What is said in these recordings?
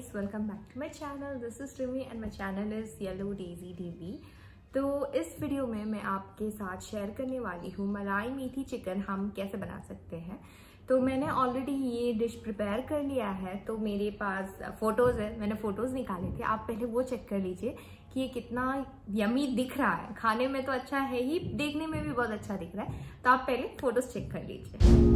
guys, welcome back to my channel. This is Rimi and my channel is Yellow Daisy DB. तो इस video में मैं आपके साथ शेयर करने वाली हूँ मलाई मेथी चिकन हम कैसे बना सकते हैं। तो मैंने ऑलरेडी ये डिश प्रिपेयर कर लिया है, तो मेरे पास फोटोज़ है, मैंने फोटोज़ निकाले थे। आप पहले वो चेक कर लीजिए कि ये कितना यमी दिख रहा है। खाने में तो अच्छा है ही, देखने में भी बहुत अच्छा दिख रहा है। तो आप पहले फोटोज़ चेक कर लीजिए।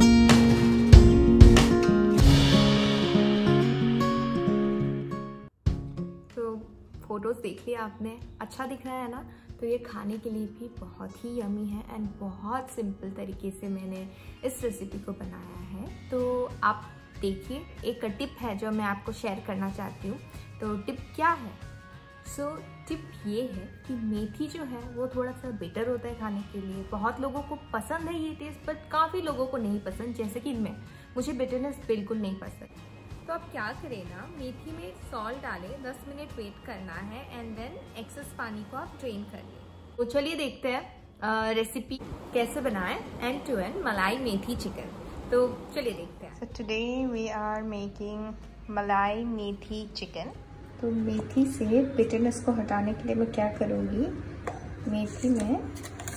फोटोज़ देख लिया आपने, अच्छा दिख रहा है ना। तो ये खाने के लिए भी बहुत ही यमी है एंड बहुत सिंपल तरीके से मैंने इस रेसिपी को बनाया है। तो आप देखिए, एक टिप है जो मैं आपको शेयर करना चाहती हूँ। तो टिप क्या है? टिप ये है कि मेथी जो है वो थोड़ा सा बेटर होता है खाने के लिए। बहुत लोगों को पसंद है ये टेस्ट, बट काफ़ी लोगों को नहीं पसंद, जैसे कि मुझे बिटरनेस बिल्कुल नहीं पसंद। तो आप क्या करें ना, मेथी में सॉल्ट डालें, 10 मिनट वेट करना है एंड देन एक्सेस पानी को आप ड्रेन कर लें। तो चलिए देखते हैं रेसिपी कैसे बनाएं एंड टू एंड मलाई मेथी चिकन। तो चलिए देखते हैं। So today we are making मलाई मेथी चिकन। तो मेथी से बिटरनेस को हटाने के लिए मैं क्या करूँगी, मेथी में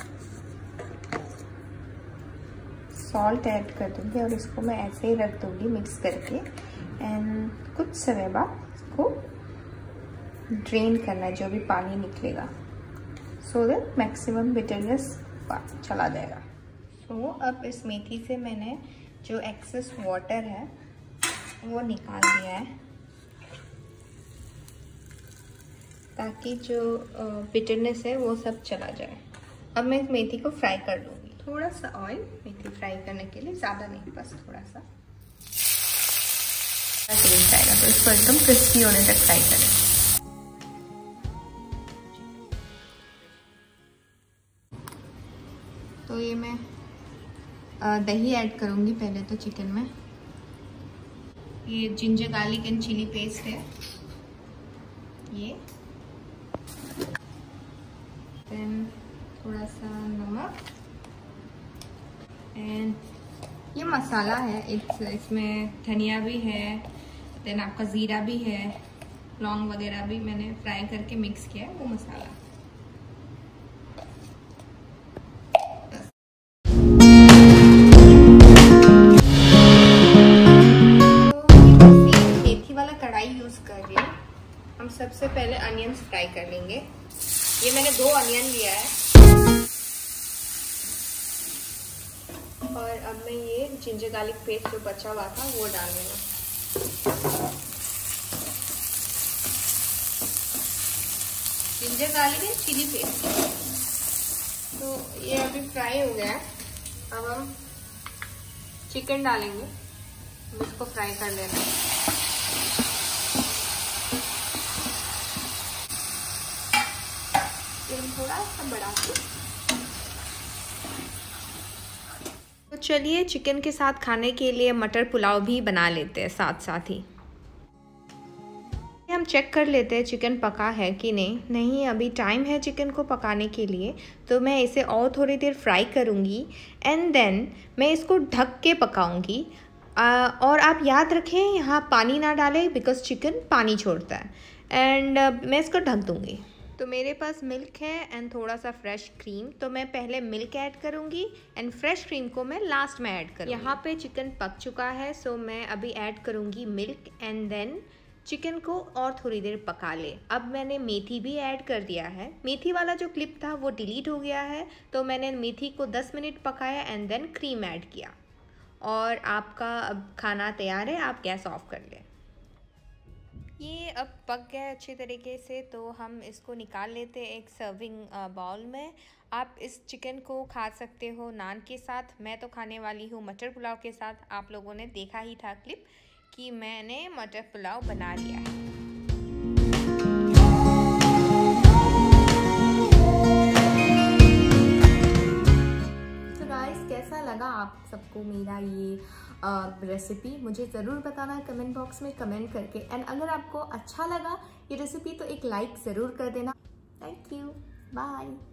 सॉल्ट ऐड कर दूँगी और इसको मैं ऐसे ही रख दूँगी मिक्स करके। एंड कुछ समय बाद इसको ड्रेन करना है, जो भी पानी निकलेगा, सो दैट मैक्सिमम बिटरनेस चला जाएगा। सो अब इस मेथी से मैंने जो एक्सेस वाटर है वो निकाल दिया है, ताकि जो बिटरनेस है वो सब चला जाए। अब मैं इस मेथी को फ्राई कर लूँगी। थोड़ा सा ऑयल मेथी फ्राई करने के लिए, ज़्यादा नहीं, बस थोड़ा सा टेस्ट आएगा। तो इसको एकदम क्रिस्पी होने तक फ्राई करें। तो ये मैं दही ऐड करूँगी पहले तो चिकन में। ये ginger garlic and chili paste है ये, देन थोड़ा सा नमक एंड ये मसाला है। इसमें धनिया भी है, देन आपका ज़ीरा भी है, लौंग वगैरह भी मैंने फ्राई करके मिक्स किया है, वो मसाला। तो मेथी वाला कढ़ाई यूज़ कर रही हूँ। हम सबसे पहले अनियंस फ्राई कर लेंगे। ये मैंने 2 अनियन लिया है और अब मैं ये जिंजर गार्लिक पेस्ट जो बचा हुआ था वो डाल देना। Ginger garlic and chili paste. तो ये अभी फ्राई हो गया है। अब हम चिकन डालेंगे, इसको फ्राई कर लेना। थोड़ा सा बढ़ा के। तो चलिए चिकन के साथ खाने के लिए मटर पुलाव भी बना लेते हैं साथ साथ ही। हम चेक कर लेते हैं चिकन पका है कि नहीं अभी टाइम है चिकन को पकाने के लिए। तो मैं इसे और थोड़ी देर फ्राई करूँगी एंड देन मैं इसको ढक के पकाऊँगी। और आप याद रखें यहाँ पानी ना डालें, बिकॉज चिकन पानी छोड़ता है। एंड मैं इसको ढक दूँगी। तो मेरे पास मिल्क है एंड थोड़ा सा फ्रेश क्रीम। तो मैं पहले मिल्क ऐड करूँगी एंड फ्रेश क्रीम को मैं लास्ट में ऐड करूँगी। यहाँ पे चिकन पक चुका है, सो मैं अभी ऐड करूँगी मिल्क एंड देन चिकन को और थोड़ी देर पका ले। अब मैंने मेथी भी ऐड कर दिया है। मेथी वाला जो क्लिप था वो डिलीट हो गया है, तो मैंने मेथी को 10 मिनट पकाया एंड देन क्रीम ऐड किया। और आपका अब खाना तैयार है, आप गैस ऑफ कर लें। ये अब पक गया है अच्छे तरीके से, तो हम इसको निकाल लेते हैं एक सर्विंग बाउल में। आप इस चिकन को खा सकते हो नान के साथ। मैं तो खाने वाली हूँ मटर पुलाव के साथ। आप लोगों ने देखा ही था क्लिप कि मैंने मटर पुलाव बना लिया है। तो गाइस, कैसा लगा आप सबको मेरा ये रेसिपी? मुझे ज़रूर बताना है कमेंट बॉक्स में कमेंट करके। एंड अगर आपको अच्छा लगा ये रेसिपी तो एक लाइक ज़रूर कर देना। Thank you, bye.